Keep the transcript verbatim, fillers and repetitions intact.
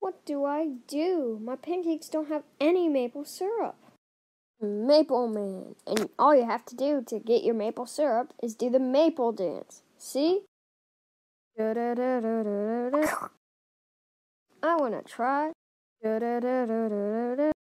What do I do? My pancakes don't have any maple syrup. Maple Man. And all you have to do to get your maple syrup is do the maple dance. See? I want to try.